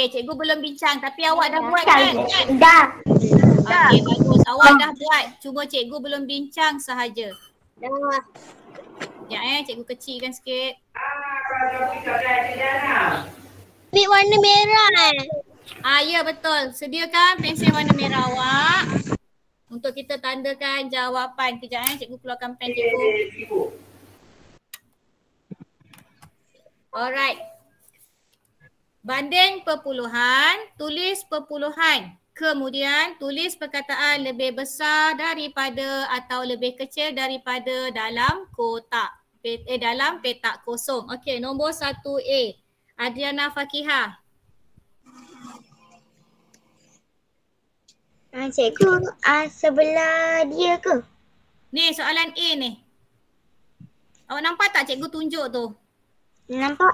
cikgu belum bincang tapi awak dah buat kan? Dah. Okey, bagus. Awak dah buat. Cuma cikgu belum bincang sahaja. Dah. Sekejap cikgu kecilkan sikit. Ambil warna merah Ya betul. Sediakan pensil warna merah awak. Untuk kita tandakan jawapan. Kejap cikgu keluarkan pen cikgu. Alright. Banding perpuluhan, tulis perpuluhan. Kemudian tulis perkataan lebih besar daripada atau lebih kecil daripada dalam kotak. Dalam petak kosong. Okey, nombor 1A. Adriana Fakihah. Cikgu, sebelah dia ke? Ni soalan A ni. Awak nampak tak cikgu tunjuk tu? Nampak?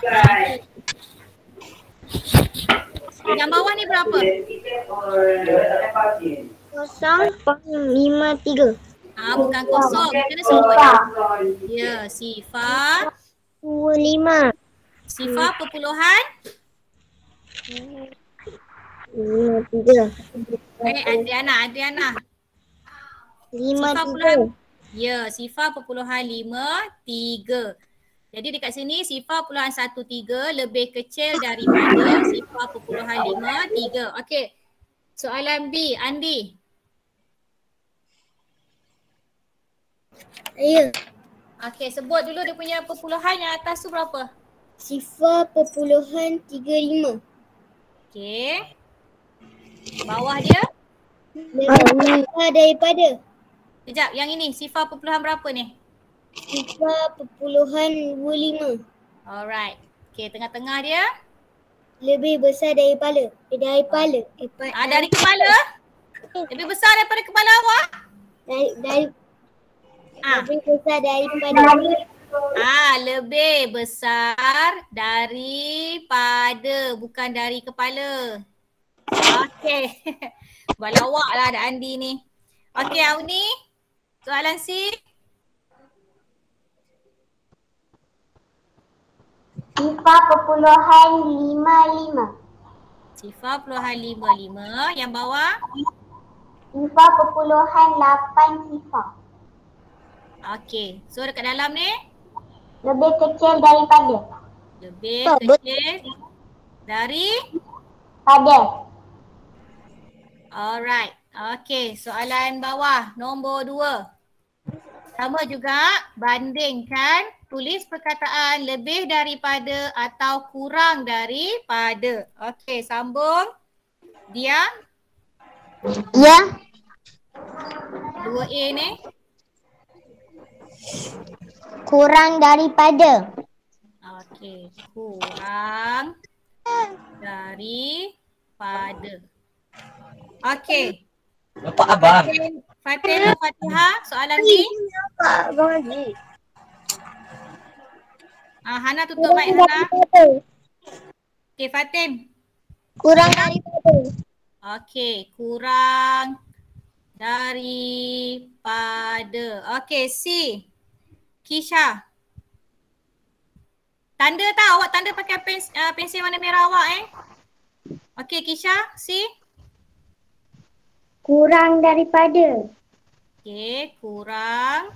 Yang bawah ni berapa? 0.53. Bukan kosong. Kena sebut. Ya, sifar. 25. Sifar perpuluhan. 53. Adriana. 53. Ya, sifar perpuluhan 53. Jadi dekat sini sifar perpuluhan 13 lebih kecil daripada sifar perpuluhan 53. Okey. Soalan B, Andi. Ya. Okey, sebut dulu dia punya perpuluhan yang atas tu berapa? Sifar perpuluhan 35. Okey. Bawah dia? Lebih besar daripada. Sekejap, yang ini sifar perpuluhan berapa ni? Sifar perpuluhan 25. Alright. Okey, tengah-tengah dia? Lebih besar daripada. Dari kepala. Dari kepala? Lebih besar daripada kepala awak? Lebih besar daripada. Lebih besar daripada, bukan dari kepala. Okey. Balawak lah ada Andi ni. Okey, Auni. Soalan C. Sifar perpuluhan 55. Sifar perpuluhan 55. Yang bawah? Sifar perpuluhan 8 sifar. Okey. So dekat dalam ni? Lebih kecil daripada. Lebih kecil dari? Pada. Alright. Okey. Soalan bawah. Nombor 2. Sama juga. Bandingkan. Tulis perkataan lebih daripada atau kurang daripada. Okey, sambung. Dia? Ya. 2A ni? Kurang daripada. Okey, kurang daripada. Okey. Bapak abang. Fatin Fatihah, soalan B. Abang Haji. Hana tutup mic Hana. Okey, Fatin. Kurang daripada. Okey, kurang daripada. Okey, C. Kisha. Tanda tak? Awak tanda pakai pensil warna merah awak Okey, Kisha. C. Kurang daripada. Okey, kurang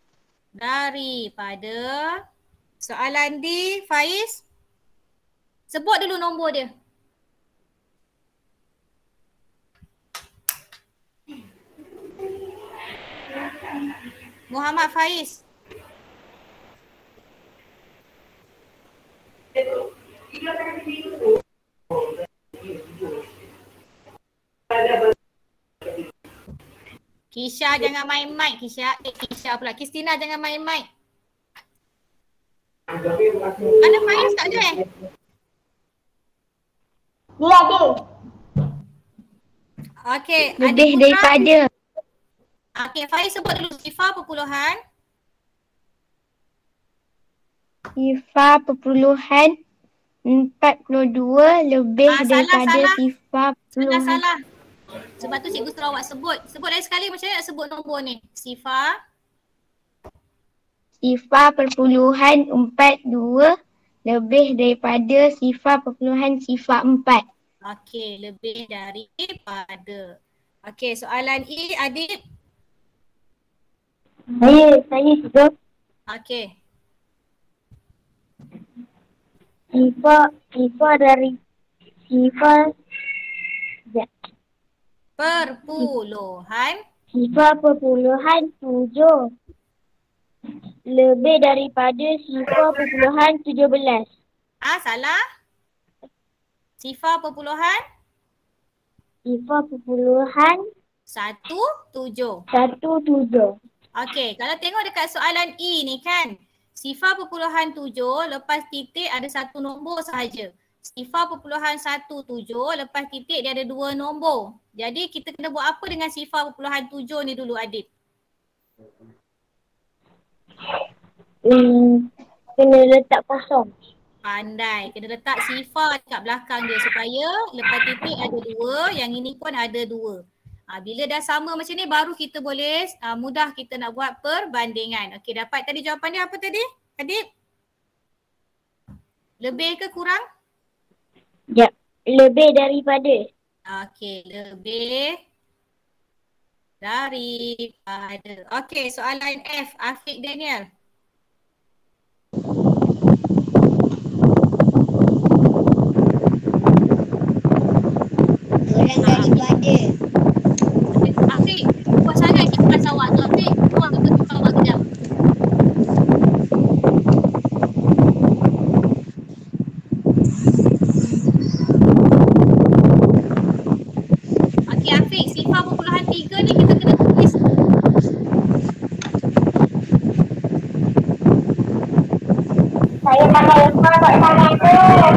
daripada. Soalan D, Faiz. Sebut dulu nombor dia. Muhammad Faiz. Kisha jangan main mic Kisha. Kisha pula. Kristina jangan main mic. Ada Faiz tak ada Dia ada. Okey. Lebih daripada. Okey, Faiz sebut dulu sifar perpuluhan. Sifar perpuluhan 42 lebih daripada sifar perpuluhan. Salah. Sebab tu cikgu suruh awak sebut. Sebut dari sekali macam mana nak sebut nombor ni? Sifar perpuluhan 42 Lebih daripada sifar perpuluhan sifar 4. Okey, lebih daripada. Okey, soalan E, Adib. Saya sudah Okey. sifar dari sifar Perpuluhan. sifar perpuluhan 7 lebih daripada sifar perpuluhan 17. Salah. Sifar perpuluhan Sifar perpuluhan 17. 17. Okey, kalau tengok dekat soalan E ni kan, sifar perpuluhan 7 lepas titik ada satu nombor sahaja. Sifar perpuluhan 17 lepas titik dia ada dua nombor. Jadi kita kena buat apa dengan sifar perpuluhan 7 ni dulu, Adib? Kena letak kosong. Pandai. Kena letak sifar dekat belakang dia supaya lepas titik ada dua, yang ini pun ada dua. Bila dah sama macam ni baru kita boleh mudah kita nak buat perbandingan. Okey, dapat tadi jawapan dia apa tadi, Adib? Lebih ke kurang? Ya, lebih daripada. Okey, lebih daripada. Okey, soalan F, Afiq Daniel. Kurang daripada. Afiq, buat sangat kipas awak tu, Afiq. Buang ke kipas awak kejap. Okey, Afiq, sifar perpuluhan 3 ni kita kena tulis. Saya pakai sifar kat sana tu.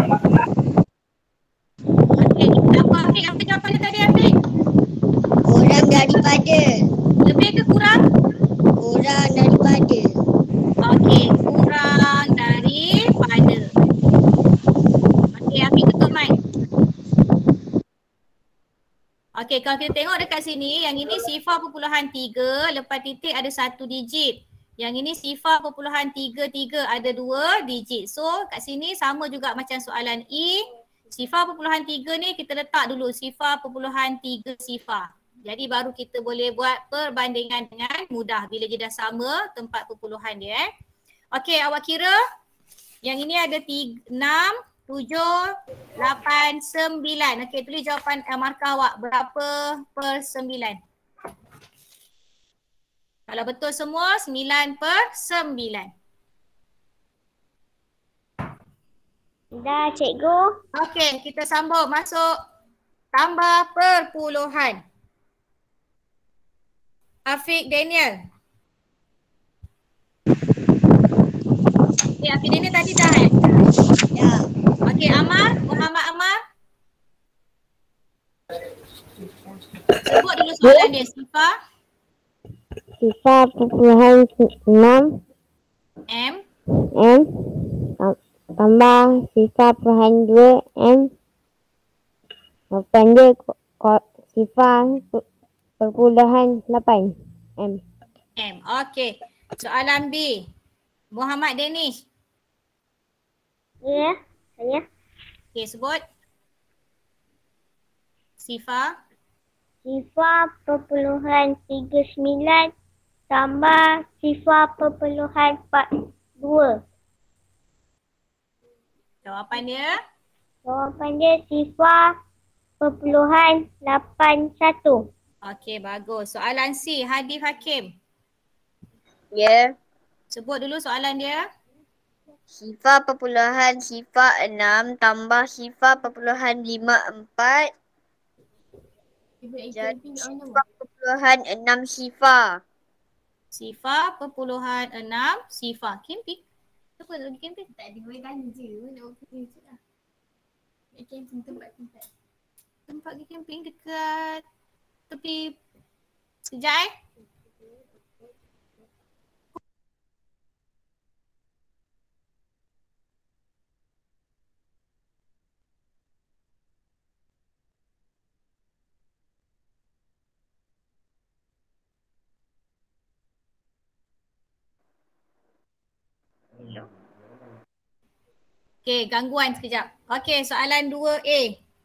Okey, apa Afiq? Apa jawapan dia tadi, Afiq? Kurang daripada. Lebih ke kurang? Kurang daripada. Okey, kurang daripada. Okey, Afiq tutup mic. Okey, kalau kita tengok dekat sini, yang ini sifar perpuluhan 3, lepas titik ada satu digit. Yang ini sifar perpuluhan 3 ada dua digit. So, kat sini sama juga macam soalan E. Sifar perpuluhan 3 ni kita letak dulu sifar perpuluhan 3 sifar. Jadi baru kita boleh buat perbandingan dengan mudah bila dia dah sama tempat perpuluhan dia. Okey, awak kira yang ini ada 6, 7, 8, 9. Okey, tulis jawapan markah awak berapa per 9. Kalau betul semua 9 per 9. Dah, cikgu. Okey, kita sambung masuk tambah perpuluhan. Afiq Daniel. Afiq Daniel tadi dah Dah. Okey, Amar, Muhammad Amar. Sebut dulu soalan dia, sifar Sifar perpuluhan 6 M M tambah sifar perpuluhan 2 M pendek sifar perpuluhan 8 M. M. Okey. Soalan B. Muhammad Danish. Ya, saya. Okey, sebut. Sifar Sifar perpuluhan 39 tambah sifar perpuluhan 42. jawapan dia. Jawapan dia sifar perpuluhan 81. Okey, bagus. Soalan C. Hadif Hakim. Ya. Sebut dulu soalan dia. Sifar perpuluhan sifar 6 tambah sifar perpuluhan 54 jadi sifar perpuluhan 6 sifar. Sifar perpuluhan 6 sifar. Camping? Apa lagi camping? Tak ada, boleh tanya je. Nak buat kerja je lah. Camping, tempat. Tempat pergi camping dekat tepi. Sekejap Okey, gangguan sekejap. Okey, soalan 2A.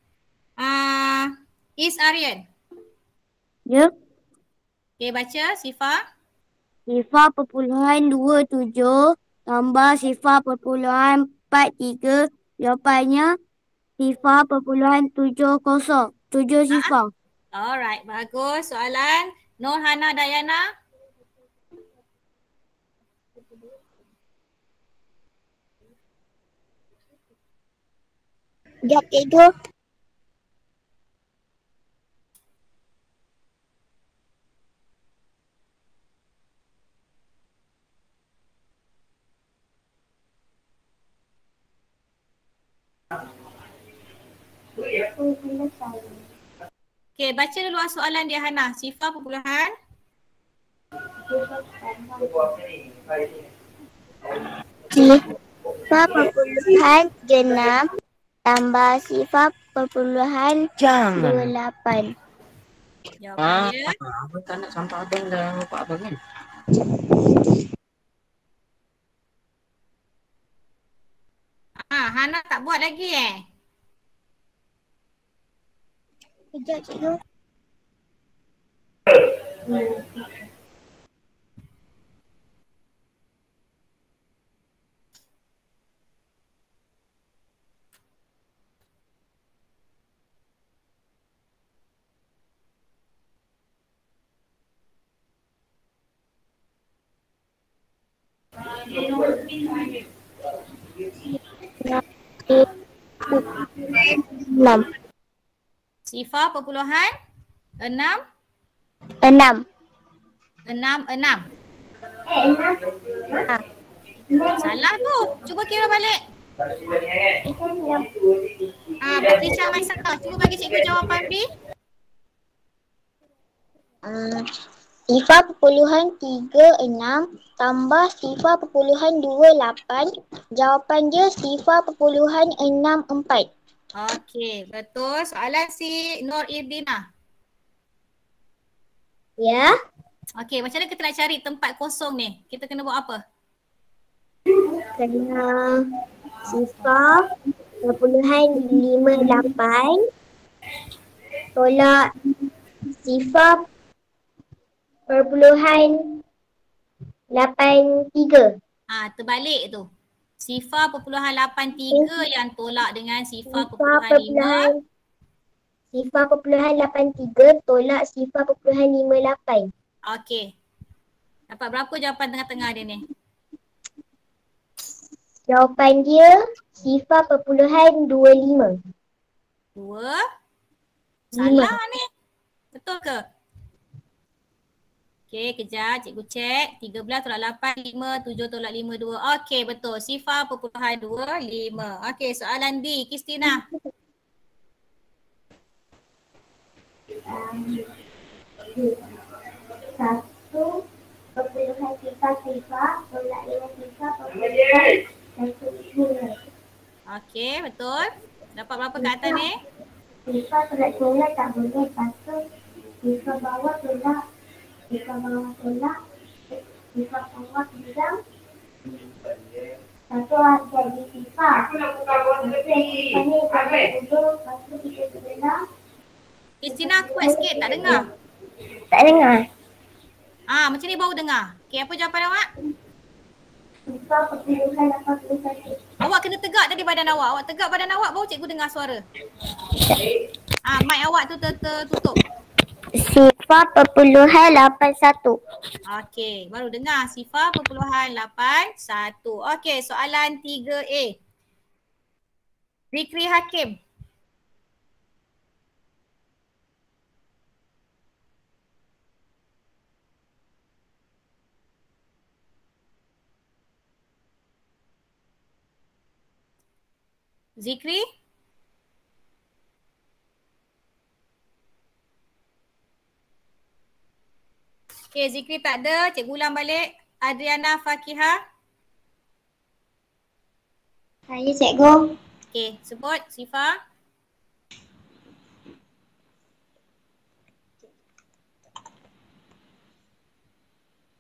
Is Aryan. Ya. Okey, baca Sifah. Sifar perpuluhan 27 tambah sifar perpuluhan 43. Jawapannya sifar perpuluhan 70. 7 sifar. Alright, bagus. Soalan Nur Hana Dayana. Sekejap cikgu. Okey, baca dulu soalan dia Hana. Sifar perpuluhan. Sifar perpuluhan 6 tambah sifar perpuluhan 28. Jawapan dia. Abang tak nak sampai abang dah lupa abang kan? Hana tak buat lagi Sekejap cikgu. Enam. Sifar perpuluhan 6. 6. 6. Salah tu. Cuba kira balik. Patricia Maisaka. Cuba bagi cikgu jawapan B. Sifar perpuluhan 36 tambah sifar perpuluhan 28. Jawapan dia sifar perpuluhan 64. Okey, betul. Soalan si Nur Irdina. Ya. Okey, macam mana kita nak cari tempat kosong ni? Kita kena buat apa? Kena sifar perpuluhan 58 tolak sifar perpuluhan 83. Terbalik tu. Sifar perpuluhan 83 yang tolak dengan sifar perpuluhan 5. Sifar perpuluhan 83 tolak sifar perpuluhan 58. Okey. Dapat berapa jawapan tengah-tengah dia ni? Jawapan dia sifar perpuluhan 25. 2. Salah ni. Betul ke? Okey, kejap. Cikgu cek. 13 tolak 8, 5, 7 tolak 5, 2. Okey, betul. Sifar perpuluhan 25. Okey, soalan D. Kristina. Satu perpuluhan sifar tolak 5 sifar perpuluhan 1 Okey, betul. Dapat berapa kat atas ni? sifar tolak 9 tak boleh. Satu sifar bawah tolak sifar bawah bilang satu jadi sifar. Kristina, kuat sikit. Tak dengar. Tak dengar. Macam ni baru dengar. Okey, apa jawapan awak? Sifar perpuluhan 81. Awak kena tegak tadi badan awak. Awak tegak badan awak baru cikgu dengar suara. Mic awak tu tertutup. Sifar perpuluhan 81. Okey, baru dengar sifar perpuluhan 81. Okey, soalan 3A. Zikri Hakim. Zikri? Okey, Zikri tak ada. Cikgu ulang balik. Adriana Fakihah. Saya cikgu. Okey, sebut sifar.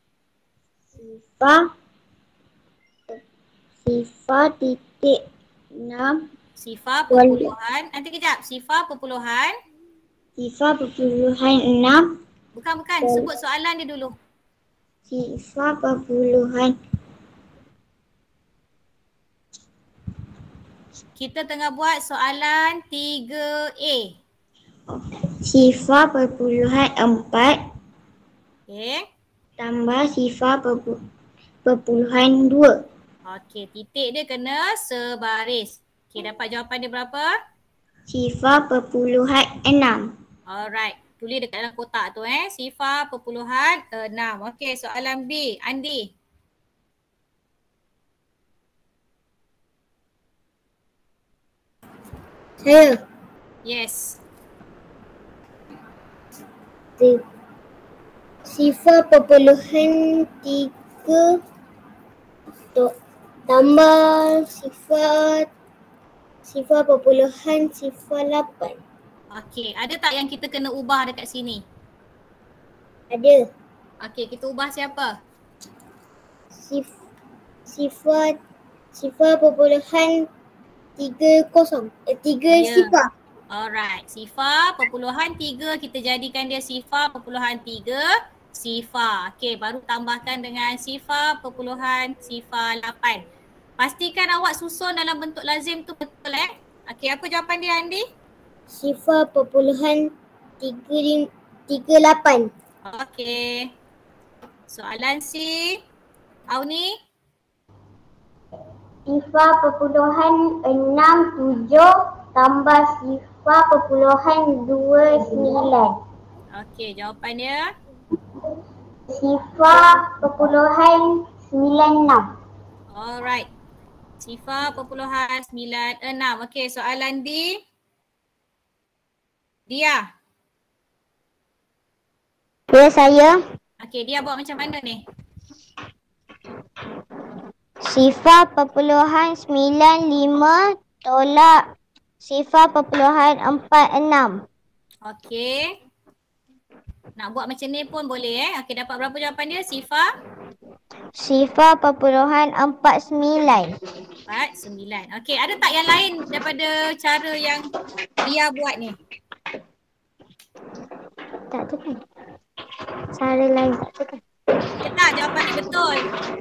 Sifar titik 6. Sifar perpuluhan. Nanti kejap. Sifar perpuluhan. Sifar perpuluhan 6. Bukan. Sebut soalan dia dulu. Sifar perpuluhan. Kita tengah buat soalan 3A. Sifar perpuluhan 4 Okey. tambah sifar perpuluhan 2. Okey, titik dia kena sebaris. Okey, dapat jawapan dia berapa? Sifar perpuluhan 6. Alright. Tulis dekat dalam kotak tu Sifar perpuluhan 6. Okey, soalan B. Andi. Saya. Yes. Sifar perpuluhan 3 tambah sifar perpuluhan sifar 8. Okey, ada tak yang kita kena ubah dekat sini? Ada. Okey, kita ubah siapa? Sifar perpuluhan 3 Ya. sifar. Alright, sifar perpuluhan 3 kita jadikan dia sifar perpuluhan 3 sifar. Okey, baru tambahkan dengan sifar perpuluhan sifar 8. Pastikan awak susun dalam bentuk lazim tu betul Okey, apa jawapan dia Andi? Sifar perpuluhan 38. Okey. Soalan C. Auni. Sifar perpuluhan 67 tambah sifar perpuluhan 29. Okey, jawapan dia. Sifar perpuluhan 96. Alright. Sifar perpuluhan 96. Okey, soalan D. Dia. Ya, saya. Okey, dia buat macam mana ni? Sifar perpuluhan 95 tolak sifar perpuluhan 46. Okey. Nak buat macam ni pun boleh Okey, dapat berapa jawapan dia? Sifar? Sifar perpuluhan 49. 49. Okey, ada tak yang lain daripada cara yang dia buat ni? Tak tu kan? Cara lain tak tu kan? Ya tak, jawapan dia betul.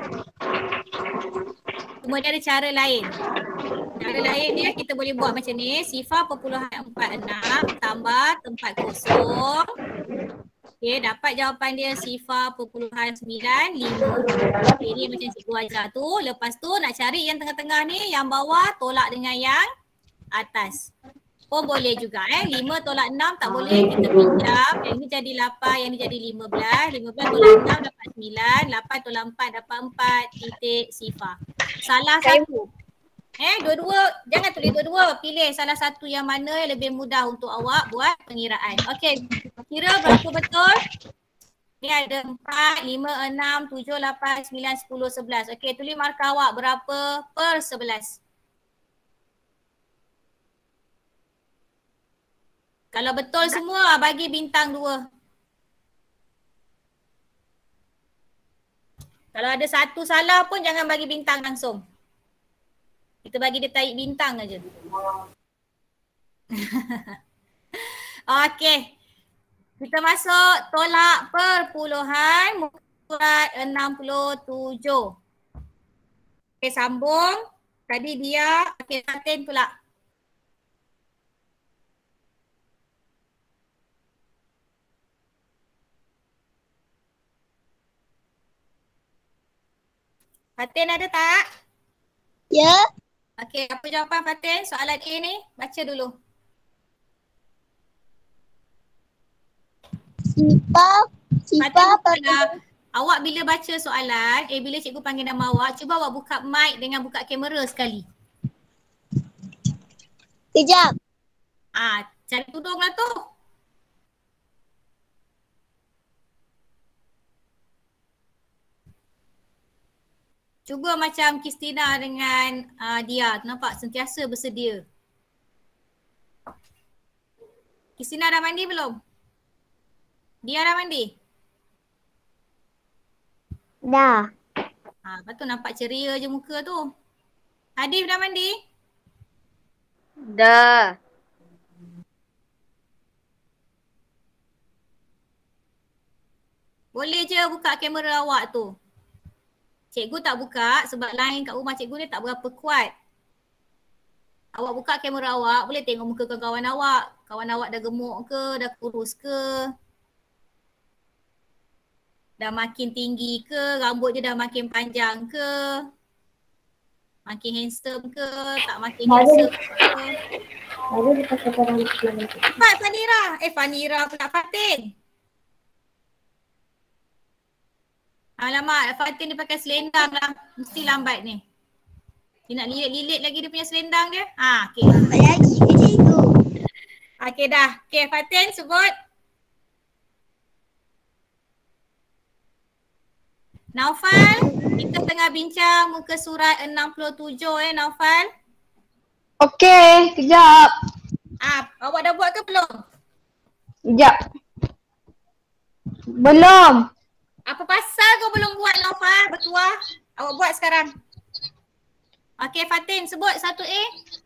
Cuma dia ada cara lain. Cara lain dia kita boleh buat macam ni. Sifar perpuluhan 46 tambah tempat kosong. Okey, dapat jawapan dia sifar perpuluhan 95. Okey, ni macam cikgu ajar tu. Lepas tu nak cari yang tengah-tengah ni, yang bawah tolak dengan yang atas. Pun boleh juga 5 tolak 6 tak boleh, kita pinjam. Yang ni jadi 8, yang ni jadi 15. 15 tolak 6 dapat 9. 8 tolak 4 dapat 4 titik sifar. Salah satu. Dua-dua, jangan tulis dua-dua. Pilih salah satu yang mana yang lebih mudah untuk awak buat pengiraan. Okey, kira berapa betul? Ni ada 4, 5, 6, 7, 8, 9, 10, 11. Okey, tulis markah awak berapa per 11. Kalau betul semua, bagi bintang 2. Kalau ada satu salah pun jangan bagi bintang langsung. Kita bagi dia tarik bintang aja. Okey. Kita masuk tolak perpuluhan muka surat 67. Okey, sambung. Tadi dia, okey, Fatin pula. Fatin ada tak? Ya. Okey, apa jawapan Fatin? Soalan A ni, baca dulu. Sifar Fatin, awak bila baca soalan, bila cikgu panggil nama awak, cuba awak buka mic dengan buka kamera sekali. Kejap. Cari tudung lah tu. Cuba macam Kristina dengan dia, nampak sentiasa bersedia. Kristina dah mandi belum? Dia dah mandi? Dah. Lepas tu nampak ceria je muka tu. Hadif dah mandi? Dah. Boleh je buka kamera awak tu. Cikgu tak buka sebab line kat rumah cikgu ni tak berapa kuat. Awak buka kamera awak, boleh tengok muka kawan awak. Kawan awak dah gemuk ke, dah kurus ke. Dah makin tinggi ke, rambut dia dah makin panjang ke. Makin handsome ke, tak makin handsome ke. Baru dia pakai barang macam tu. Cepat Fanira. Fanira pula Fatin. Alamak, Fatin dia pakai selendang lah. Mesti lambat ni. Dia nak lilit-lilit lagi dia punya selendang dia. Okey. Lambat lagi ke cikgu? Okey dah. Okey Fatin sebut. Naufal, kita tengah bincang muka surat 67 Naufal. Okey, kejap. Awak dah buat ke belum? Kejap. Belum. Apa pasal kau belum buat Naufal? Bertuah. Awak buat sekarang. Okey Fatin, sebut 1A.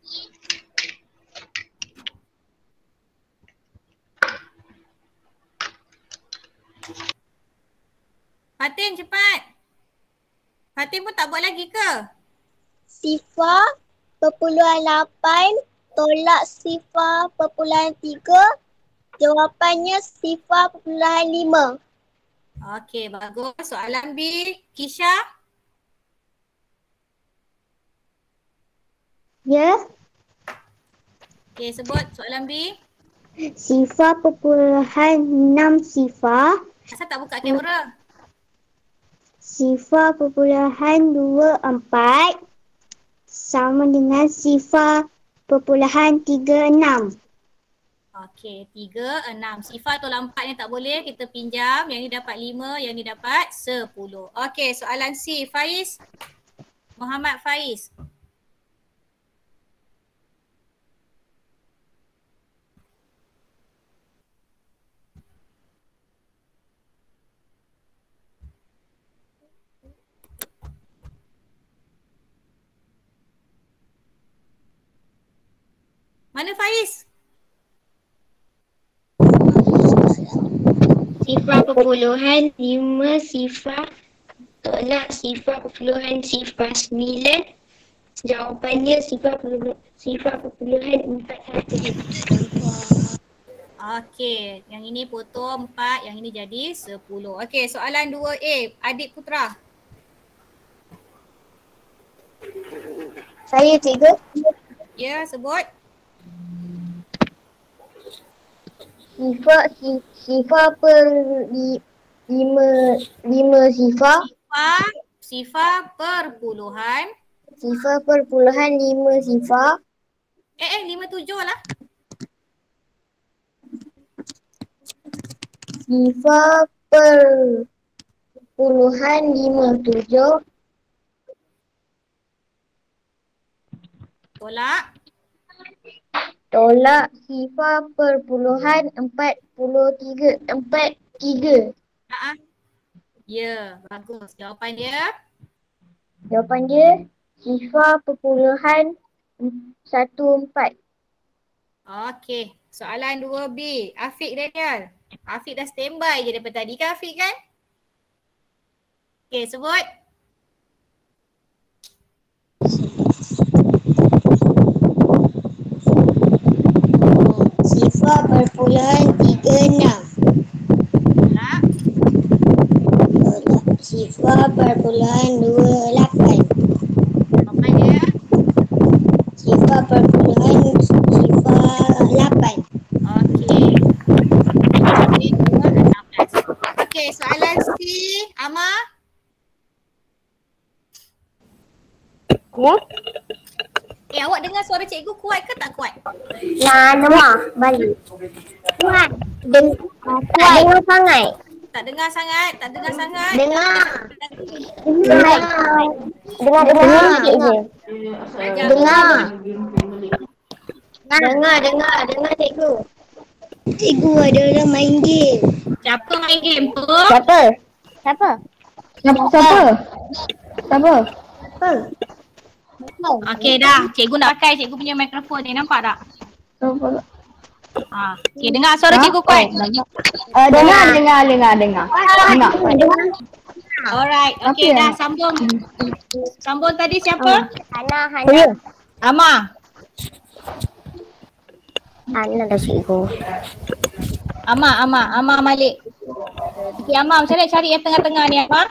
Fatin cepat. Fatin pun tak buat lagi ke? Sifar perpuluhan 8 tolak sifar perpuluhan 3. Jawapannya sifar perpuluhan 5. Okey, bagus. Soalan B, Kisha. Ya, Okey, sebut soalan B. sifar perpuluhan 6 sifar. Asal tak buka kamera? Sifar perpuluhan 24 sama dengan sifar perpuluhan 36. Okey, 3, 6. Sifar tolak 4 ni tak boleh. Kita pinjam. Yang ni dapat 5, yang ni dapat 10. Okey, soalan C, Faiz. Muhammad Faiz. Mana Faiz? Sifar perpuluhan 5 sifar tolak sifar perpuluhan sifar 9. Jawapannya sifar perpuluhan 41. Okey, yang ini potong 4, yang ini jadi 10. Okey, soalan 2A, Adik Putra. Saya cikgu. Ya, sebut. Sifar per 5 sifar. Sifar perpuluhan. Sifar perpuluhan 5 sifar. 57 lah. Sifar perpuluhan 57. Tolak sifar perpuluhan 43. Ya, bagus. Jawapan dia? Jawapan dia sifar perpuluhan 14. Okey, soalan 2B, Afiq Daniel. Afiq dah standby je daripada tadi kan Afiq kan? Okey, sebut. Sifar perpuluhan 36. Tolak. Sifar perpuluhan 28. Jawapan dia? Sifar perpuluhan sifar 8. Okey. Okey, soalan C, Ama. Ya? Awak dengar suara cikgu kuat ke tak kuat? Nama balik. Kuat. Tak dengar sangat. Tak dengar sangat, tak dengar sangat. Dengar. Dengar cikgu. Cikgu ada orang main game. Siapa main game tu? Siapa? Okey dah. Cikgu nak pakai cikgu punya mikrofon ni. Nampak tak? Okey, dengar suara cikgu kuat. Dengar. Alright. Okey Okay. dah sambung. Sambung tadi siapa? Hana Amar. dah cikgu. Amar Malik. Okey Amar, macam mana cari yang tengah-tengah ni Amar?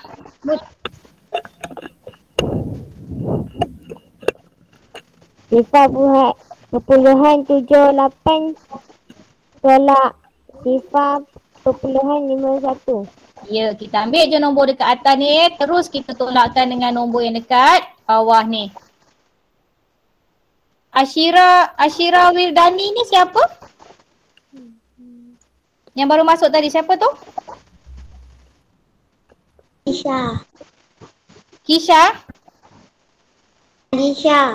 Sifar perpuluhan 78 tolak sifar perpuluhan 51. Ya, kita ambil je nombor dekat atas ni, terus kita tolakkan dengan nombor yang dekat bawah ni. Ashira Wildani ni siapa? Yang baru masuk tadi siapa tu? Kisha? Alisha.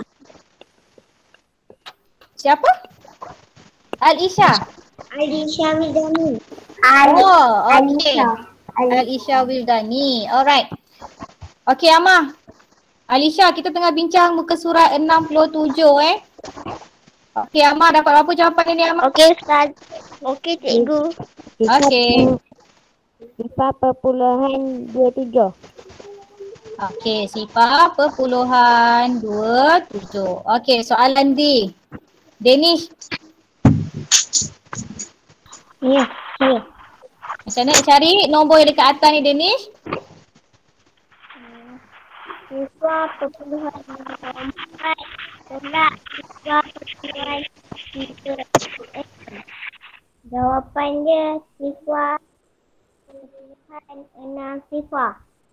Siapa? Al-Isha. Alisha Widani. Oh, okey. Al-Isha Wildani. Alright. Okey Amar. Alisha, kita tengah bincang muka surat 67 Okey Amar, dapat berapa jawapan ni Amar? Okey Ustaz. Okey cikgu. Okey. Sifar perpuluhan 27. Okey, sifar perpuluhan 27. Okey, soalan D. Danish, Ya. macam mana nak cari nombor yang dekat atas ni Danish? Sifar perpuluhan 4 tolak sifar perpuluhan 3. Jawapan dia sifar perpuluhan 6 sifar.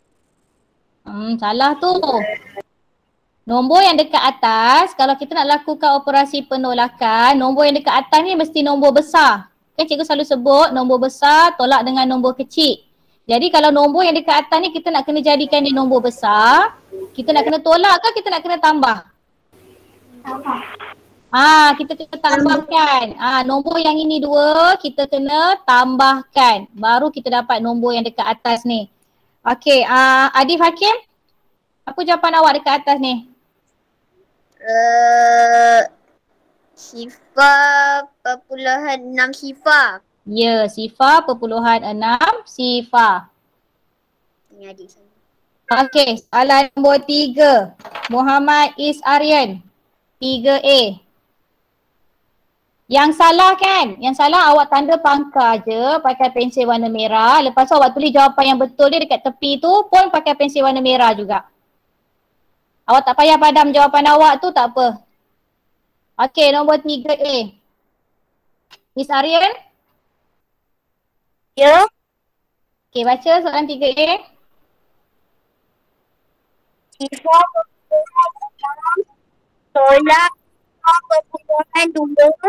Salah tu. Nombor yang dekat atas, kalau kita nak lakukan operasi penolakan, nombor yang dekat atas ni mesti nombor besar. Kan cikgu selalu sebut nombor besar tolak dengan nombor kecil. Jadi kalau nombor yang dekat atas ni kita nak kena jadikan dia nombor besar, kita nak kena tolak ke kita nak kena tambah? Kita kena tambahkan. Nombor yang ini 2 kita kena tambahkan. Baru kita dapat nombor yang dekat atas ni. Okey, Adif Hakim, apa jawapan awak dekat atas ni? Sifar perpuluhan 6 sifar. Ya, sifar perpuluhan 6 sifar. Ini adik saya. Okey, soalan nombor 3. Muhammad Is Aryan. 3A. Yang salah kan? Yang salah awak tanda pangkar je pakai pensil warna merah. Lepas tu awak tulis jawapan yang betul dia dekat tepi tu pun pakai pensil warna merah juga. Awak tak payah padam jawapan awak tu, tak apa. Okey, nombor 3A. Miss Aryan? Ya. Okey, baca soalan 3A. Sifar perpuluhan 6 tolak sifar perpuluhan 2.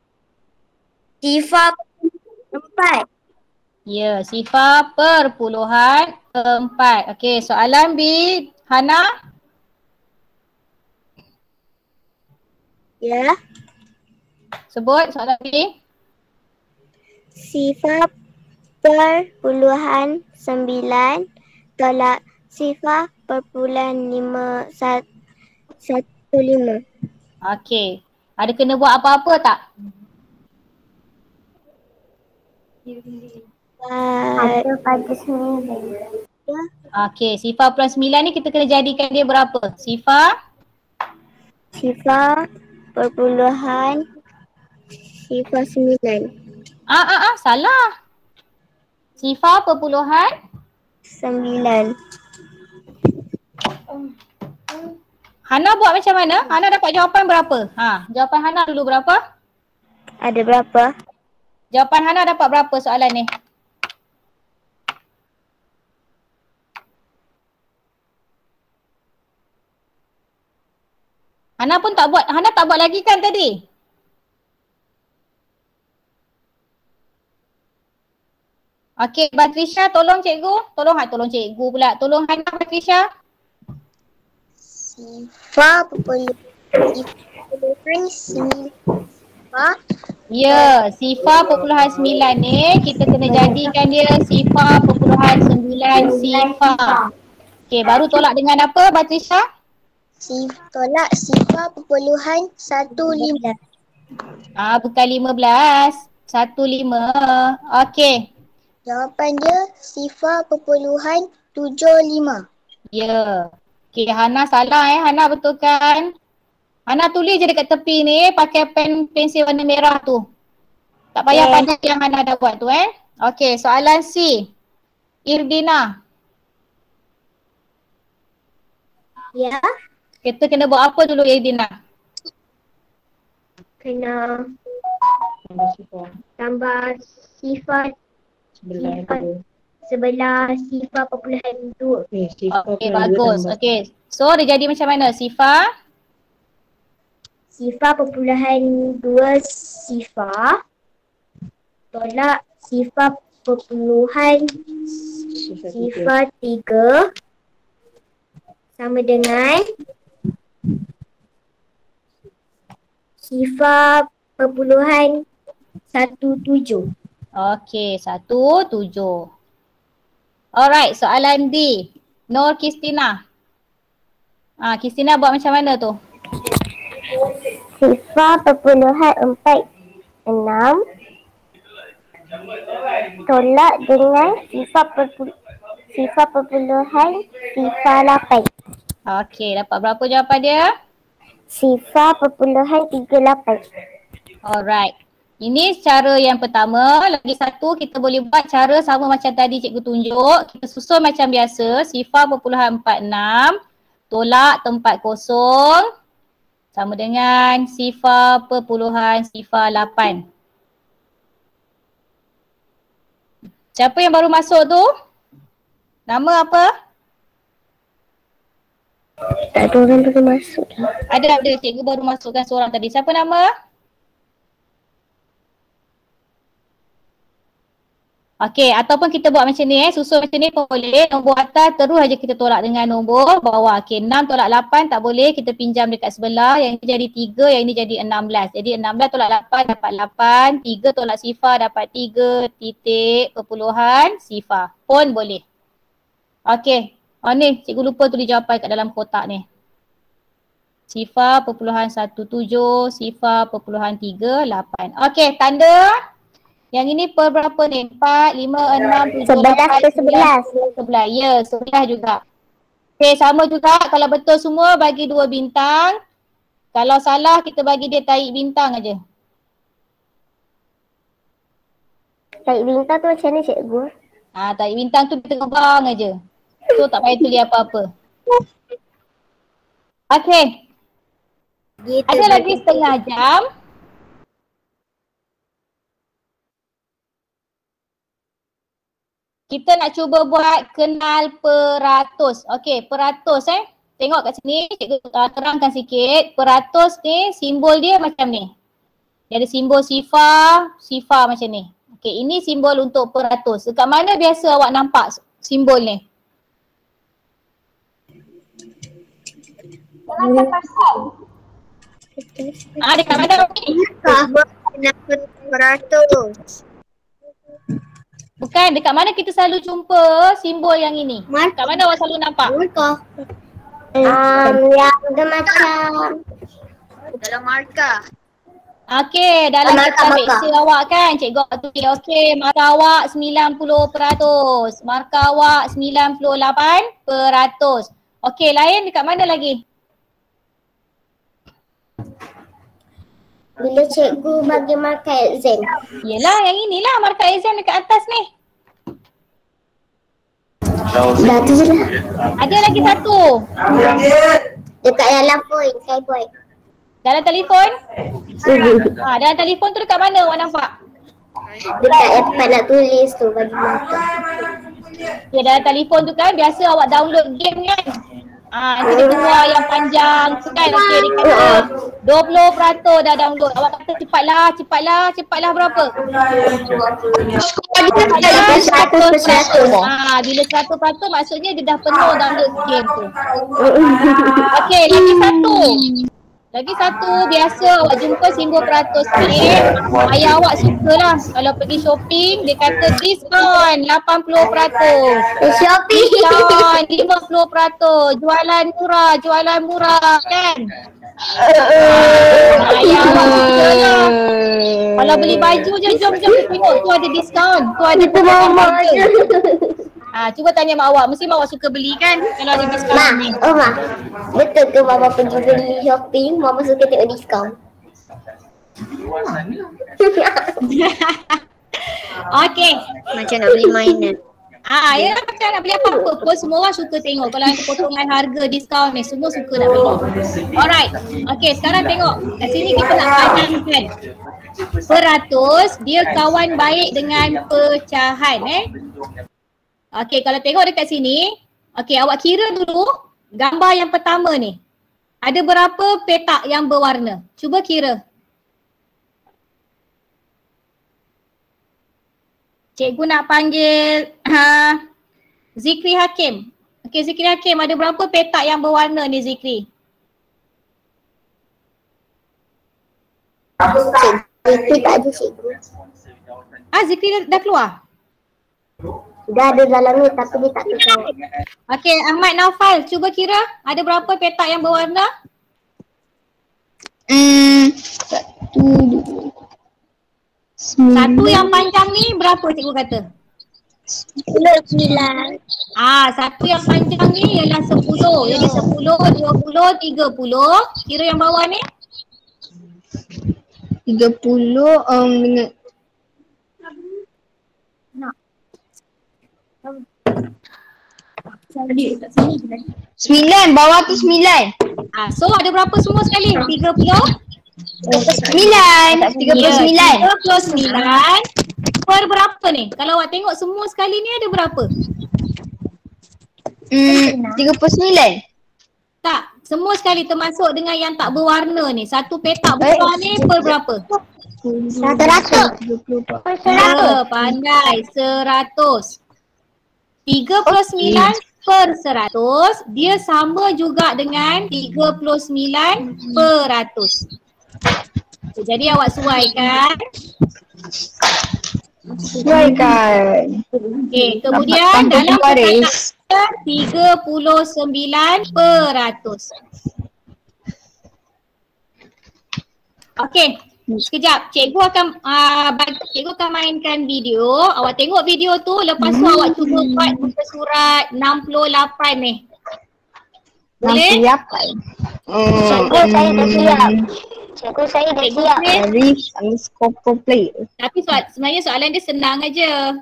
Sifar perpuluhan 4. Ya, sifar perpuluhan 4. Okey, soalan B. Hana? Ya. Sebut soalan B. Sifar perpuluhan 9 tolak sifar perpuluhan 15. Okey. Ada kena buat apa-apa tak? Ada pada 9. Okey, sifar plus 9 ni kita kena jadikan dia berapa? Sifar perpuluhan sifar 9. Salah. Sifar perpuluhan 9. Hana buat macam mana? Hana dapat jawapan berapa? Jawapan Hana dulu berapa? Ada berapa? Jawapan Hana dapat berapa soalan ni? Hana pun tak buat. Hana tak buat lagi kan tadi? Okey, Batrisha tolong cikgu. Tolong cikgu pula. Tolong Hana, Batrisha. Sifar perpuluhan 9. Ya, sifar perpuluhan 9 ni kita kena jadikan dia sifar perpuluhan 9 sifar. Okey, baru tolak dengan apa Batrisha? Tolak sifar perpuluhan 15. Bukan 15. 15. Okey. Jawapan dia sifar perpuluhan 75. Ya. Okey, Hana salah Hana betulkan. Hana tulis je dekat tepi ni pakai pensil warna merah tu. Tak payah pandai yang Hana dah buat tu Okey, soalan C. Irdina. Ya. Kita kena buat apa dulu Irdina? Kena Sifar. tambah sifar Sebelah Sifar. tu. sebelah sifar perpuluhan 2. Sifar Okey, pula dua bagus. tambah. Okey. So dia jadi macam mana? Sifar? Sifar perpuluhan 2 sifar tolak sifar perpuluhan sifar 3 sama dengan sifar perpuluhan 17. Okey, 17. Alright, soalan D. Nur Kristina. Kristina buat macam mana tu? Sifar perpuluhan 46 tolak dengan sifar perpuluhan sifar 8. Okey, dapat berapa jawapan dia? Sifar perpuluhan 38. Alright. Ini cara yang pertama. Lagi satu kita boleh buat cara sama macam tadi cikgu tunjuk. Kita susun macam biasa. Sifar perpuluhan 46 tolak tempat kosong sama dengan sifar perpuluhan sifar 8. Siapa yang baru masuk tu? Nama apa? Tak ada orang baru masuk dah. Ada, cikgu baru masukkan seorang tadi. Siapa nama? Okey, ataupun kita buat macam ni susun macam ni pun boleh. Nombor atas terus aja kita tolak dengan nombor bawah. Okey, 6 tolak 8 tak boleh, kita pinjam dekat sebelah. Yang ini jadi 3, yang ini jadi 16. Jadi 16 tolak 8 dapat 8, 3 tolak sifar dapat 3 titik perpuluhan sifar. Pun boleh. Okey, ni cikgu lupa tulis jawapan kat dalam kotak ni. Sifar perpuluhan 17, sifar perpuluhan 38. Okey, tanda. Yang ini per berapa ni? 4, 5, 6, 7, 8, 9, 11. Ya, 11 juga. Okey, sama juga. Kalau betul semua bagi 2 bintang. Kalau salah kita bagi dia tarik bintang aja. Tarik bintang tu macam mana cikgu? Tarik bintang tu kita kembang aja. So tak payah tulis apa-apa. Okey. Ada lagi setengah jam. Kita nak cuba buat kenal peratus. Okey, peratus Tengok kat sini, cikgu terangkan sikit. Peratus ni simbol dia macam ni. Dia ada simbol sifar, sifar macam ni. Okey, ini simbol untuk peratus. Dekat mana biasa awak nampak simbol ni? Dekat mana? Kenapa peratus? Bukan, dekat mana kita selalu jumpa simbol yang ini? Dekat mana awak selalu nampak? Yang dia macam Dalam markah. Okey, dalam Markah, kita peksa awak kan, cikgu awak tulis. Okey, markah awak 90%. Markah awak 98%. Okey, lain dekat mana lagi? bila cikgu bagi markah exam. Yelah, yang inilah markah exam dekat atas ni. Dah tu je lah. Ada lagi satu. Dekat dalam point, saya point. Dalam telefon? Dalam telefon tu dekat mana awak nampak? Dekat yang tempat nak tulis tu bagi markah. Ya, dalam telefon tu kan biasa awak download game kan? Nanti dia keluar yang panjang tu kan. Okey, dia kata 20% dah download. Awak kata cepatlah berapa? Bila 100%. Bila 100% maksudnya dia dah penuh download game tu. Okey, lagi satu. Lagi satu, biasa awak jumpa simbol peratus ni. Ayah awak sukalah kalau pergi shopping, dia kata diskaun 80%. Shopping. Diskaun 50%. Jualan murah kan? Ayah awak sukalah. Kalau beli baju je, jom tengok tu ada diskaun. Tu ada Mama je. Cuba tanya mak awak, mesti mak awak suka beli kan kalau ada diskaun ni. Mak, betul ke Mama pergi beli shopping, Mama suka tengok diskaun? Okey. Macam nak beli mainan. Ya macam nak beli apa-apa pun semua orang suka tengok. Kalau ada potongan harga diskaun ni, semua suka nak beli. Alright. Okey, sekarang tengok. Kat sini kita nak panjangkan. Peratus, dia kawan baik dengan pecahan Okey, kalau tengok dekat sini, okey, awak kira dulu gambar yang pertama ni. Ada berapa petak yang berwarna? Cuba kira. Cikgu nak panggil Zikri Hakim. Okey, Zikri Hakim, ada berapa petak yang berwarna ni Zikri? Zikri tak ada cikgu. Zikri dah keluar? Dah ada dalam ni tapi dia tak tahu. Okey, Ahmad Naufal, cuba kira ada berapa petak yang berwarna? 1, 2, 9. Satu yang panjang ni berapa cikgu kata? 9. Satu yang panjang ni ialah 10. Jadi 10, 20, 30. Kira yang bawah ni? 30 dengan 9, bawah tu 9. So ada berapa semua sekali? 30? 9. 39. 39 per berapa ni? Kalau awak tengok semua sekali ni ada berapa? 39. Tak, semua sekali termasuk dengan yang tak berwarna ni. Satu petak besar ni per berapa? 100. Pandai, 100. 39 per 100, dia sama juga dengan 39%. Jadi awak suaikan. Okey, kemudian dalam baris 39%. Okey, sekejap. Cikgu akan mainkan video. Awak tengok video tu, lepas tu awak cuba buat muka surat 68 ni. Boleh? Cikgu saya dah siap. Cikgu saya dah siap. Tapi sebenarnya soalan dia senang aja.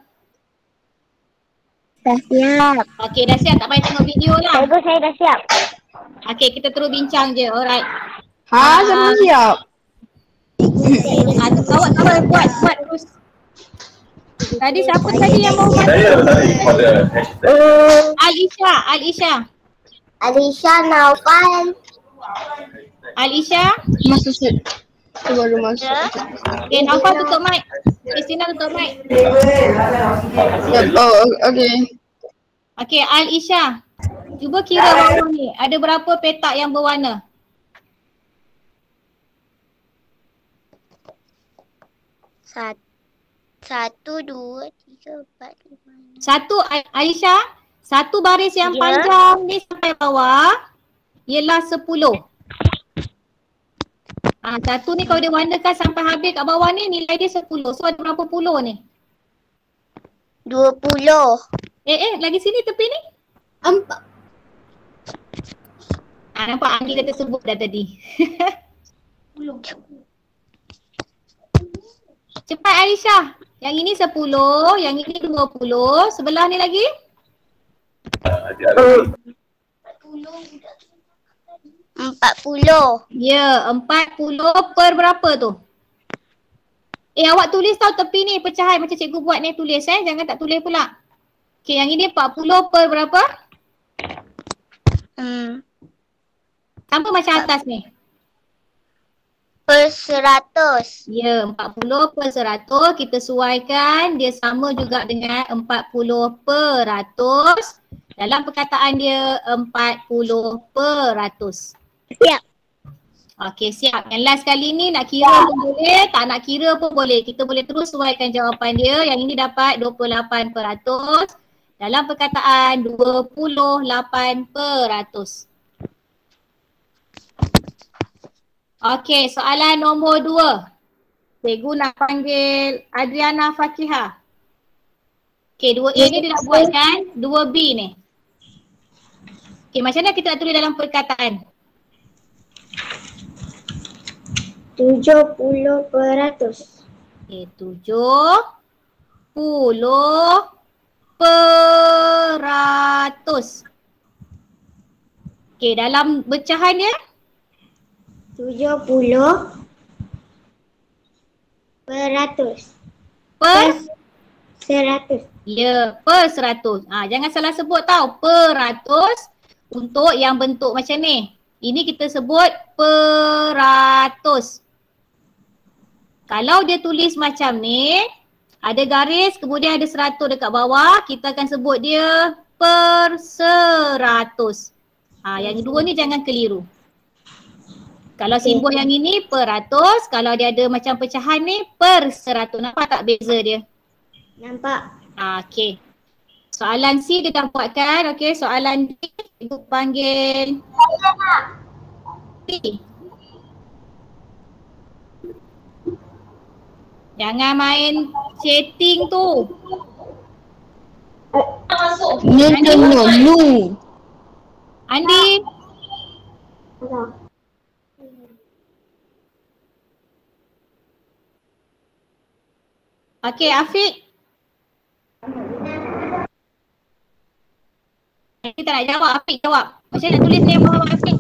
Dah siap. Okey, dah siap. Tak payah tengok video lah. Cikgu saya dah siap. Okey, kita terus bincang je. Alright. Saya siap. Awak buat terus. Tadi siapa tadi yang mau buat? Alisha Naufal. Alisha? Masuk set. Tu baru masuk. Okay, Naufal tutup mic. Christina tutup mic. Okay. Okay, Alisha. Cuba kira bawah ni. Ada berapa petak yang berwarna? Satu, 2, 3, 4, 5. Satu, Aisyah. Satu baris yang panjang ni sampai bawah ialah 10. Satu ni kalau dia warnakan sampai habis kat bawah ni nilai dia 10. So ada berapa puluh ni? 20. Lagi sini tepi ni? 4. Nampak Anggi kata sebut dah tadi. Cepat Aisyah. Yang ini 10, yang ini 20. Sebelah ni lagi? 40. Ya, 40 per berapa tu? Awak tulis tau tepi ni pecahan macam cikgu buat ni, tulis jangan tak tulis pula. Okay, yang ini 40 per berapa? Sama macam atas ni. Per 100. Ya, 40 per 100 kita suaikan dia sama juga dengan 40 per 100. Dalam perkataan dia 40%. Siap. Okey, siap. Yang last kali ni nak kira pun boleh, tak nak kira pun boleh. Kita boleh terus uraikan jawapan dia. Yang ini dapat 28%. Dalam perkataan 28%. Okey, soalan nombor 2. Cikgu nak panggil Adriana Fakihah. Okey, 2A ni dia nak buatkan 2B ni. Okey, macam mana kita nak tulis dalam perkataan? 70%. Okey, 70%. Okey, dalam pecahan dia? 70%. Per? 100. Ya, per 100. Jangan salah sebut tau, per 100 untuk yang bentuk macam ni. Ini kita sebut per 100. Kalau dia tulis macam ni, ada garis kemudian ada 100 dekat bawah, kita akan sebut dia per 100. Yang dua ni jangan keliru. Kalau simbol yang ini per 100, kalau dia ada macam pecahan ni per 100. Nampak tak beza dia? Nampak? Okey. Soalan C dia dah buatkan. Okey, soalan D ibu panggil C. Jangan main chatting tu. No. Andi. Okey, Afiq. Kita nak jawab, Afiq jawab. Macam nak tulis ni bawah Afiq?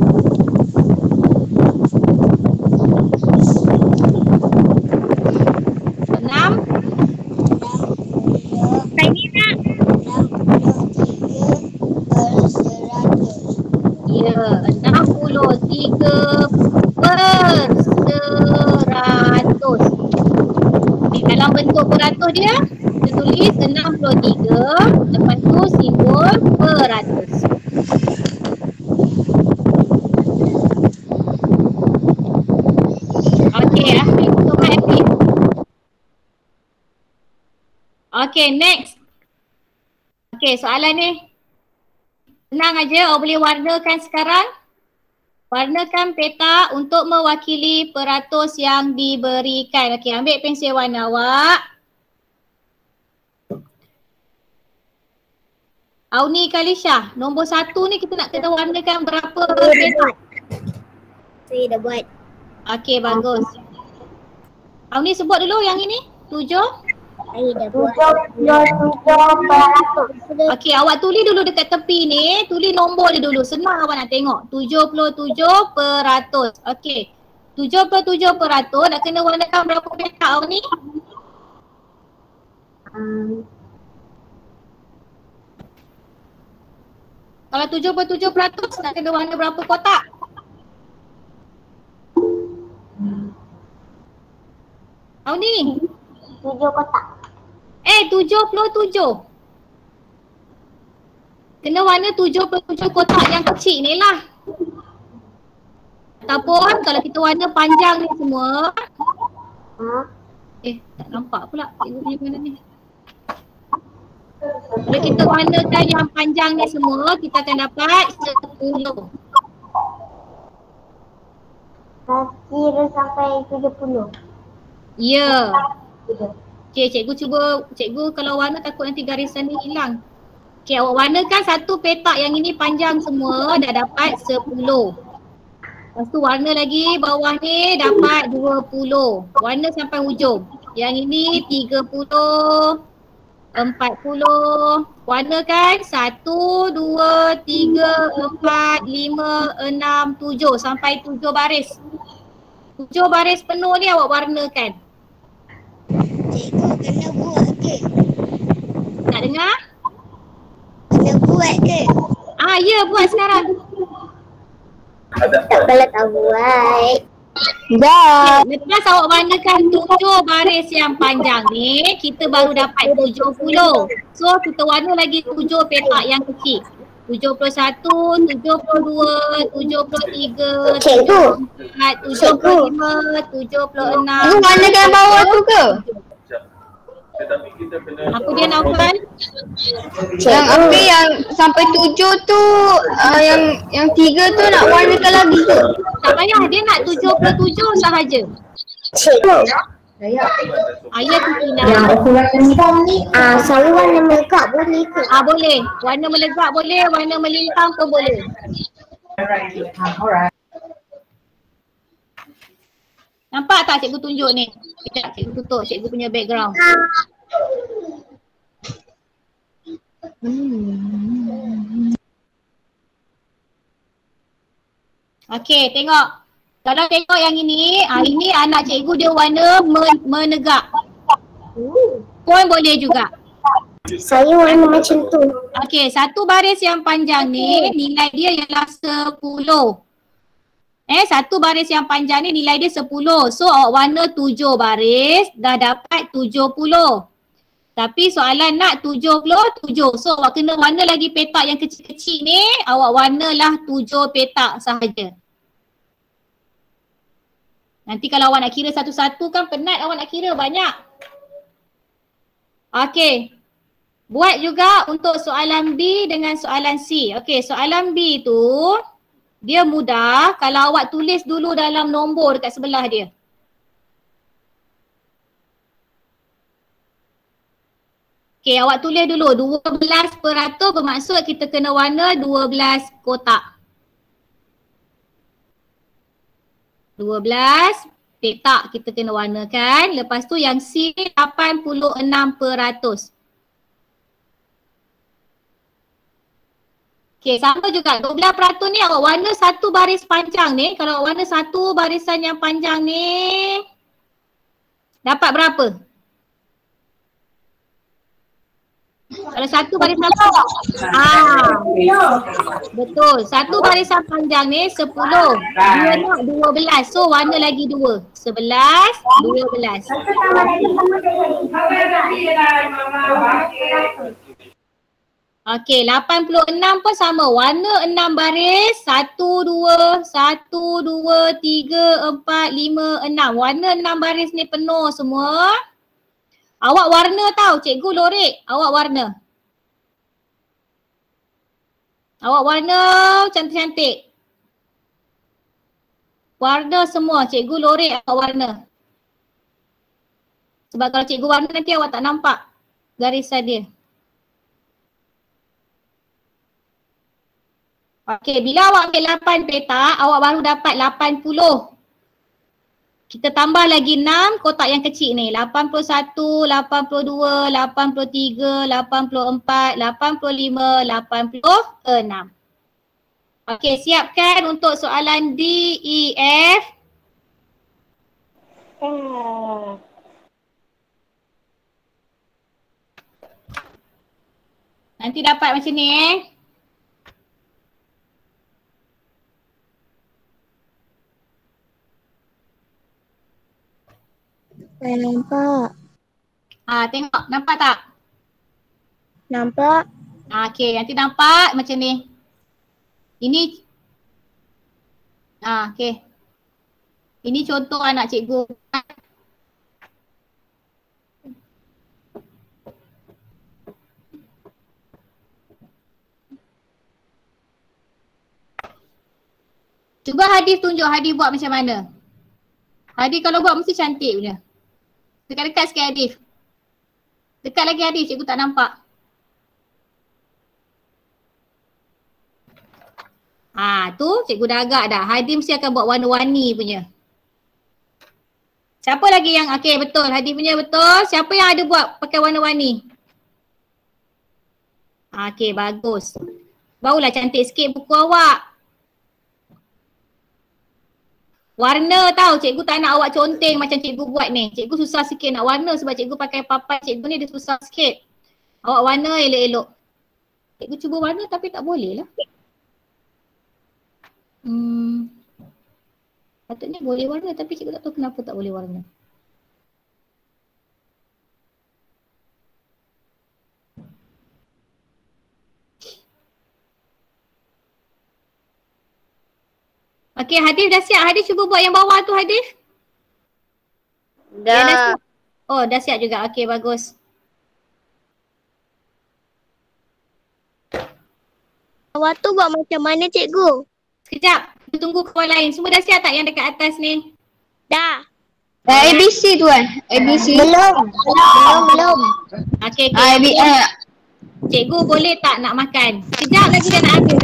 Enam. Ya, 63%. Dalam bentuk peratus dia, kita tulis 63, lepas tu simbol peratus. Okey, Afiq, coba Afiq. Okey, next. Okey, soalan ni. Senang aja, awak boleh warnakan sekarang. Warnakan peta untuk mewakili peratus yang diberikan. Okey, ambil pensil warna awak. Auni Kalisha, nombor 1 ni kita nak kena warnakan berapa peta? Saya dah buat. Okey, bagus. Auni sebut dulu yang ini. 7. Saya dah buat. 77%. Okey, awak tulis dulu dekat tepi ni. Tulis nombor dia dulu. Senang awak nak tengok. 77%. Okey. 77% nak kena warnakan berapa peta awak ni? Kalau 77% nak kena warna berapa kotak? Awak ni? 7 kotak. 77. Kena warna 77 kotak yang kecil ni lah. Ataupun kalau kita warna panjang ni semua. Tak nampak pula cikgu punya mana ni. Kalau kita warnakan yang panjang ni semua, kita akan dapat 10. Kira sampai 70. Ya. Okay, cikgu kalau warna takut nanti garisan ni hilang. Okay, awak warnakan satu petak yang ini panjang semua, dah dapat 10. Lepas tu warna lagi bawah ni dapat 20. Warna sampai hujung. Yang ini 30, 40. Warnakan 1, 2, 3, 4, 5, 6, 7. Sampai 7 baris. 7 baris penuh ni awak warnakan. Cikgu kena buat ke? Tak dengar? Kena buat ke? Ya, buat sekarang. Tak boleh tak buat. Dah. Lepas awak warnakan 7 baris yang panjang ni, kita baru dapat 70. So kita warna lagi 7 petak yang kecil. 71, 72, 73, Cikgu. 74, 75, 76. Itu warna kat bawah tu ke? Apa dia Naufal? Yang apa yang sampai 7 tu yang 3 tu nak warnakan lagi ke? Tak payah, dia nak 77 sahaja. Cikgu. Ayat tu Yang hilang. ukuran lintang ni. Saya warna melegak boleh ke? Boleh. Warna melegak boleh, warna melintang pun boleh. Nampak tak cikgu tunjuk ni? Sekejap cikgu tutup cikgu punya background. Okey, tengok. Kalau tengok yang ini, ini anak cikgu dia warna menegak. Pun boleh juga. Saya warna macam tu. Okey, satu baris yang panjang ni nilai dia ialah 10. Satu baris yang panjang ni nilai dia 10. So awak warna 7 baris dah dapat 70. Tapi soalan nak 77. So awak kena warna lagi petak yang kecil-kecil ni, awak warnalah 7 petak sahaja. Nanti kalau awak nak kira satu-satu kan penat awak nak kira banyak. Okey. Buat juga untuk soalan B dengan soalan C. Okey, soalan B tu dia mudah kalau awak tulis dulu dalam nombor dekat sebelah dia. Okey, awak tulis dulu 12% bermaksud kita kena warna 12 kotak. 12 petak kita kena warnakan. Lepas tu yang C 86%. Okey, sama juga 12% ni awak warna satu baris panjang ni. Kalau awak warna satu barisan yang panjang ni dapat berapa? Kalau satu barisan betul. Satu barisan panjang ni 10. Dia nak 12. So warna lagi 2. 11, 12. Okey, 86 pun sama. Warna 6 baris. 1, 2, 1, 2, 3, 4, 5, 6. Warna 6 baris ni penuh semua. Awak warna tau, cikgu Lorik. Awak warna. Awak warna cantik-cantik. Warna semua, cikgu Lorik awak warna. Sebab kalau cikgu warna nanti awak tak nampak garisan dia. Okey, bila awak ambil 8 petak, awak baru dapat 80. Kita tambah lagi 6 kotak yang kecil ni. 81, 82, 83, 84, 85, 86. Okey, siapkan untuk soalan D, E, F. Nanti dapat macam ni Saya nampak. Tengok, nampak tak? Nampak? Okey, nanti nampak macam ni. Ini okey. Ini contoh anak cikgu. Cuba Hadif tunjuk Hadif buat macam mana. Hadif kalau buat mesti cantik punya. Dekat-dekat sikit Hadif. Dekat lagi Hadif, cikgu tak nampak. Tu cikgu dah agak dah. Hadif mesti akan buat warna-warni punya. Siapa lagi yang, okey betul, Hadif punya betul. Siapa yang ada buat pakai warna-warni? Okey, bagus. Barulah cantik sikit buku awak. Warna tau, cikgu tak nak awak conteng macam cikgu buat ni. Cikgu susah sikit nak warna sebab cikgu pakai papan cikgu ni dia susah sikit. Awak warna elok-elok. Cikgu cuba warna tapi tak boleh lah. Patutnya boleh warna tapi cikgu tak tahu kenapa tak boleh warna. Okey, Hadif dah siap. Hadif cuba buat yang bawah tu, Hadif. Dah Dah. siap. Oh, dah siap juga. Okey, bagus. Bawah tu buat macam mana cikgu? Sekejap. Kita tunggu kawan lain. Semua dah siap tak yang dekat atas ni? Dah. ABC tu kan? ABC. Belum. Okey, okey. Cikgu boleh tak nak makan? Sekejap lagi dah nak habis.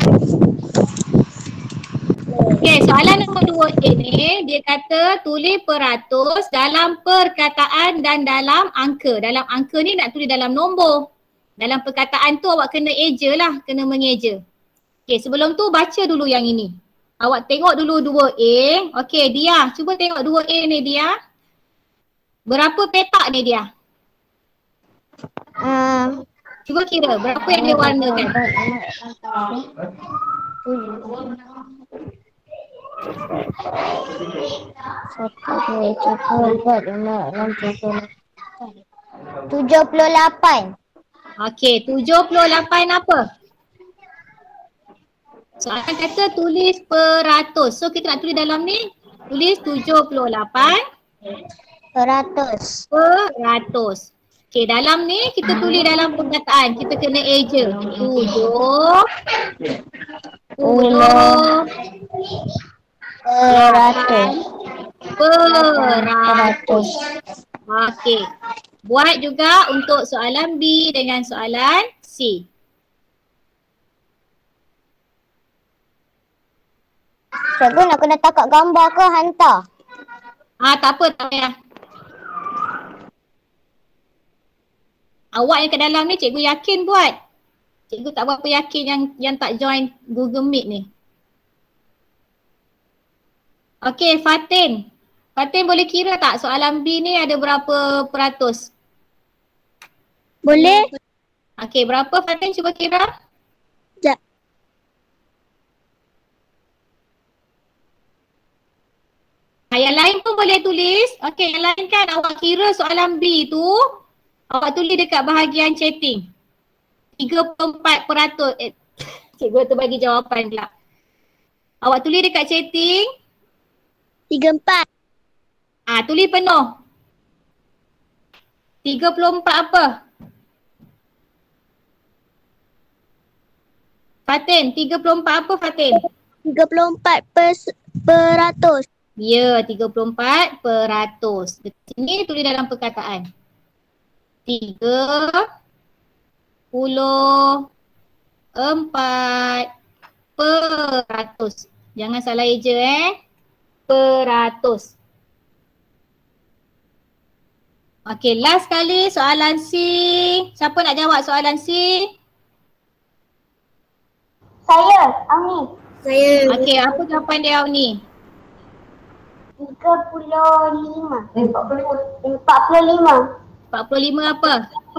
Okey, soalan nombor 2A ni dia kata tulis peratus dalam perkataan dan dalam angka. Dalam angka ni nak tulis dalam nombor. Dalam perkataan tu awak kena eja lah, kena mengeja. Okey, sebelum tu baca dulu yang ini. Awak tengok dulu 2A. Okey, Dia, cuba tengok 2A ni Dia. Berapa petak ni Dia? Cuba kira berapa yang dia warnakan. Okey, 78 apa? Soalan kata tulis peratus. So kita nak tulis dalam ni, tulis 78 Peratus. peratus. Okey, dalam ni kita tulis dalam perkataan. Kita kena eja. 7 peratus. Okey. Buat juga untuk soalan B dengan soalan C. Cikgu nak kena takat gambar ke hantar? Tak apa, tak payah. Awak yang ke dalam ni cikgu yakin buat. Cikgu tak berapa yakin yang tak join Google Meet ni. Okey, Fatin. Fatin boleh kira tak soalan B ni ada berapa peratus? Boleh? Okey, berapa Fatin cuba kira? Sekejap. Yang lain pun boleh tulis. Okey, yang lain kan awak kira soalan B tu, awak tulis dekat bahagian chatting. 34%. Cikgu tu bagi jawapan pula. Awak tulis dekat chatting. 34. Tulis penuh. 34 apa? Fatin, 34 apa Fatin? 34%. Ya, 34%. Di sini tulis dalam perkataan. 34%. Jangan salah eja peratus. Okey, last kali soalan C. Siapa nak jawab soalan C? Saya, Auni. Okey, apa jawapan dia ni? 35. 45 apa?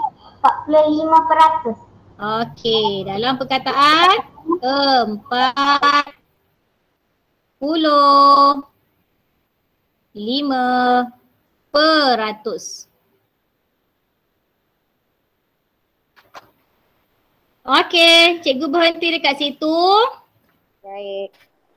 45%. Okey, dalam perkataan 45%. Okey, cikgu berhenti dekat situ. Baik.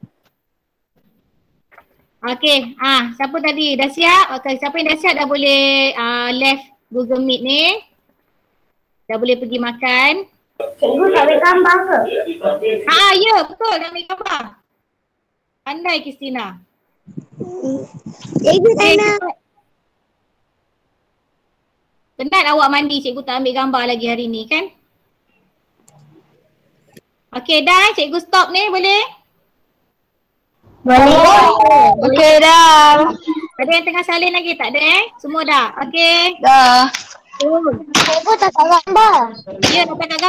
Okey, siapa tadi dah siap? Okey, siapa yang dah siap dah boleh left Google Meet ni. Dah boleh pergi makan. Cikgu tak ambil gambar ke? Ya, betul dah ambil gambar. Pandai Kristina. Cikgu tak nak. Penat awak mandi, cikgu tak ambil gambar lagi hari ni kan? Okey dah, cikgu stop ni boleh? Boleh. Okey dah. Ada yang tengah salin lagi tak ada Semua dah? Okey. Dah. Cikgu tak gambar. Ya, dah tengah